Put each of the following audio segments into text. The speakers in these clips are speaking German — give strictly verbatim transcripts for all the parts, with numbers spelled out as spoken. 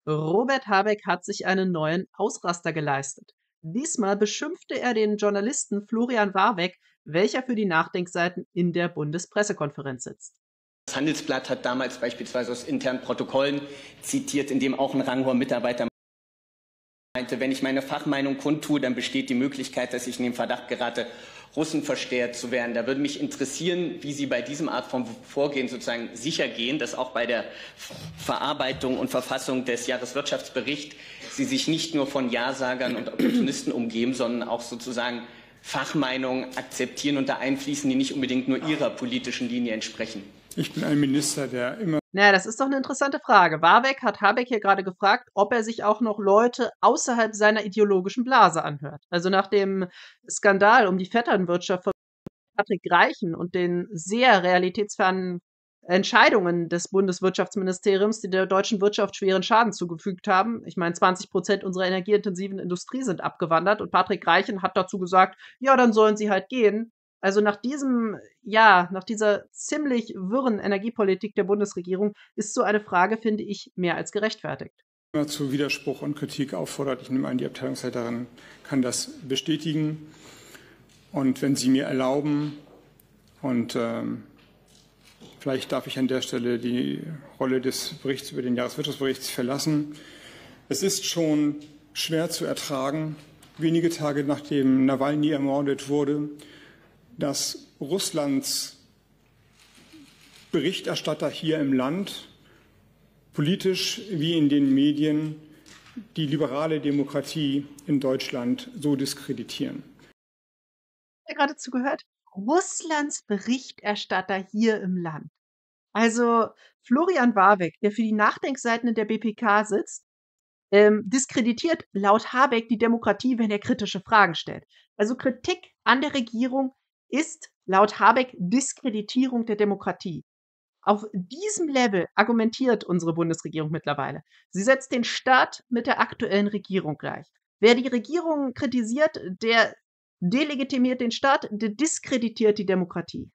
Robert Habeck hat sich einen neuen Ausraster geleistet. Diesmal beschimpfte er den Journalisten Florian Warwick, welcher für die Nachdenkseiten in der Bundespressekonferenz sitzt. Das Handelsblatt hat damals beispielsweise aus internen Protokollen zitiert, in dem auch ein ranghoher Mitarbeiter meinte, wenn ich meine Fachmeinung kundtue, dann besteht die Möglichkeit, dass ich in den Verdacht gerate, Russenversteher zu werden. Da würde mich interessieren, wie Sie bei diesem Art von Vorgehen sozusagen sicher gehen, dass auch bei der Verarbeitung und Verfassung des Jahreswirtschaftsberichts Sie sich nicht nur von Ja-Sagern und Opportunisten umgeben, sondern auch sozusagen Fachmeinungen akzeptieren und da einfließen, die nicht unbedingt nur Ihrer politischen Linie entsprechen. Ich bin ein Minister, der immer. Naja, das ist doch eine interessante Frage. Warwick hat Habeck hier gerade gefragt, ob er sich auch noch Leute außerhalb seiner ideologischen Blase anhört. Also nach dem Skandal um die Vetternwirtschaft von Patrick Reichen und den sehr realitätsfernen Entscheidungen des Bundeswirtschaftsministeriums, die der deutschen Wirtschaft schweren Schaden zugefügt haben. Ich meine, zwanzig Prozent unserer energieintensiven Industrie sind abgewandert und Patrick Reichen hat dazu gesagt, ja, dann sollen sie halt gehen. Also nach diesem, ja, nach dieser ziemlich wirren Energiepolitik der Bundesregierung ist so eine Frage, finde ich, mehr als gerechtfertigt. Immer zu Widerspruch und Kritik auffordert. Ich nehme an, die Abteilungsleiterin kann das bestätigen. Und wenn Sie mir erlauben, und ähm, vielleicht darf ich an der Stelle die Rolle des Berichts über den Jahreswirtschaftsbericht verlassen. Es ist schon schwer zu ertragen, wenige Tage nachdem Nawalny ermordet wurde, dass Russlands Berichterstatter hier im Land politisch wie in den Medien die liberale Demokratie in Deutschland so diskreditieren. Ich habe gerade zugehört, Russlands Berichterstatter hier im Land. Also Florian Warwick, der für die Nachdenkseiten in der B P K sitzt, ähm, diskreditiert laut Habeck die Demokratie, wenn er kritische Fragen stellt. Also Kritik an der Regierung ist laut Habeck Diskreditierung der Demokratie. Auf diesem Level argumentiert unsere Bundesregierung mittlerweile. Sie setzt den Staat mit der aktuellen Regierung gleich. Wer die Regierung kritisiert, der delegitimiert den Staat, der diskreditiert die Demokratie.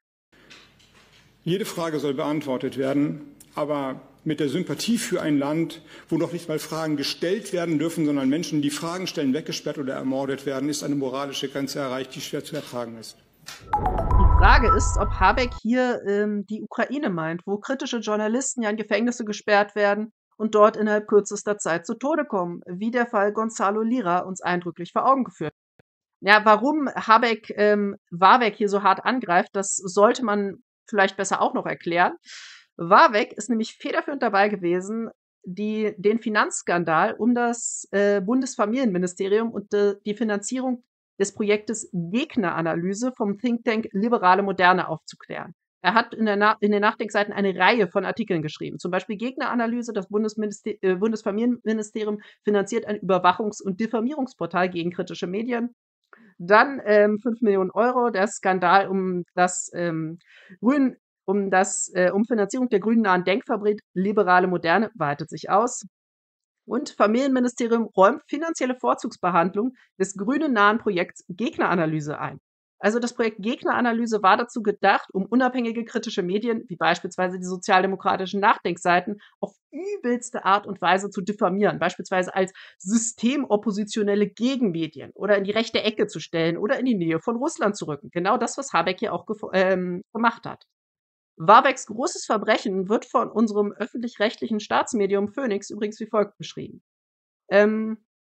Jede Frage soll beantwortet werden, aber mit der Sympathie für ein Land, wo noch nicht mal Fragen gestellt werden dürfen, sondern Menschen, die Fragen stellen, weggesperrt oder ermordet werden, ist eine moralische Grenze erreicht, die schwer zu ertragen ist. Die Frage ist, ob Habeck hier ähm, die Ukraine meint, wo kritische Journalisten ja in Gefängnisse gesperrt werden und dort innerhalb kürzester Zeit zu Tode kommen, wie der Fall Gonzalo Lira uns eindrücklich vor Augen geführt hat. Ja, warum Habeck ähm, Warwick hier so hart angreift, das sollte man vielleicht besser auch noch erklären. Warwick ist nämlich federführend dabei gewesen, die, den Finanzskandal um das äh, Bundesfamilienministerium und de, die Finanzierung des Projektes Gegneranalyse vom Think Tank Liberale Moderne aufzuklären. Er hat in, der Na in den Nachdenkseiten eine Reihe von Artikeln geschrieben. Zum Beispiel Gegneranalyse, das Bundesminister äh, Bundesfamilienministerium finanziert ein Überwachungs- und Diffamierungsportal gegen kritische Medien. Dann ähm, fünf Millionen Euro, der Skandal um das ähm, Grün, um das äh, um Finanzierung der grünnahen Denkfabrik Liberale Moderne weitet sich aus. Und Familienministerium räumt finanzielle Vorzugsbehandlung des grünen-nahen Projekts Gegneranalyse ein. Also das Projekt Gegneranalyse war dazu gedacht, um unabhängige kritische Medien, wie beispielsweise die sozialdemokratischen Nachdenkseiten, auf übelste Art und Weise zu diffamieren, beispielsweise als systemoppositionelle Gegenmedien oder in die rechte Ecke zu stellen oder in die Nähe von Russland zu rücken. Genau das, was Habeck hier auch ähm, gemacht hat. Warwicks großes Verbrechen wird von unserem öffentlich-rechtlichen Staatsmedium Phoenix übrigens wie folgt beschrieben. Ähm,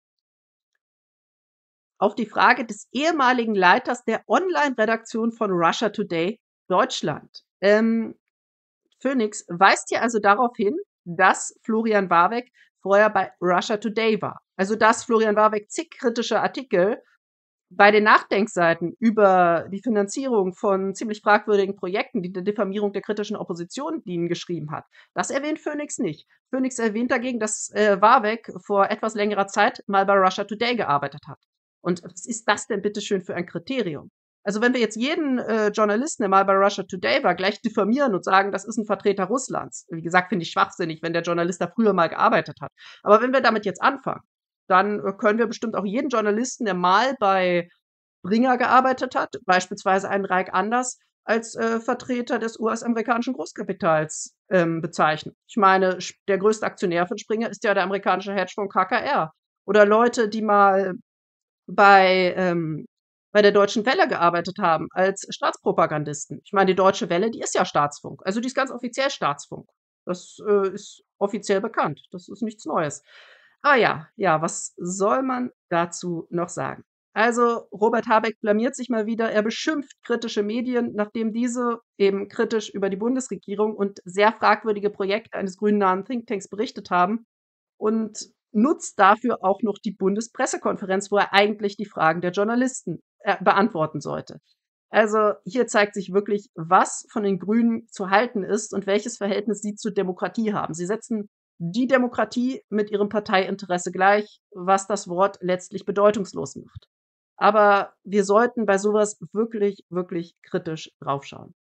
auf die Frage des ehemaligen Leiters der Online-Redaktion von Russia Today Deutschland. Ähm, Phoenix weist hier also darauf hin, dass Florian Warwick vorher bei Russia Today war. Also dass Florian Warwick zig kritische Artikel bei den Nachdenkseiten über die Finanzierung von ziemlich fragwürdigen Projekten, die der Diffamierung der kritischen Opposition dienen, geschrieben hat. Das erwähnt Phoenix nicht. Phoenix erwähnt dagegen, dass äh, Warwick vor etwas längerer Zeit mal bei Russia Today gearbeitet hat. Und was ist das denn bitteschön für ein Kriterium? Also wenn wir jetzt jeden äh, Journalisten, der mal bei Russia Today war, gleich diffamieren und sagen, das ist ein Vertreter Russlands. Wie gesagt, finde ich schwachsinnig, wenn der Journalist da früher mal gearbeitet hat. Aber wenn wir damit jetzt anfangen, dann können wir bestimmt auch jeden Journalisten, der mal bei Bringer gearbeitet hat, beispielsweise einen Raik Anders, als äh, Vertreter des U S-amerikanischen Großkapitals ähm, bezeichnen. Ich meine, sch- der größte Aktionär von Springer ist ja der amerikanische Hedgefonds K K R. Oder Leute, die mal bei, ähm, bei der Deutschen Welle gearbeitet haben als Staatspropagandisten. Ich meine, die Deutsche Welle, die ist ja Staatsfunk. Also die ist ganz offiziell Staatsfunk. Das äh, ist offiziell bekannt. Das ist nichts Neues. Ah ja, ja, was soll man dazu noch sagen? Also Robert Habeck blamiert sich mal wieder. Er beschimpft kritische Medien, nachdem diese eben kritisch über die Bundesregierung und sehr fragwürdige Projekte eines grünnahen Thinktanks berichtet haben und nutzt dafür auch noch die Bundespressekonferenz, wo er eigentlich die Fragen der Journalisten äh, beantworten sollte. Also hier zeigt sich wirklich, was von den Grünen zu halten ist und welches Verhältnis sie zur Demokratie haben. Sie setzen die Demokratie mit ihrem Parteiinteresse gleich, was das Wort letztlich bedeutungslos macht. Aber wir sollten bei sowas wirklich, wirklich kritisch draufschauen.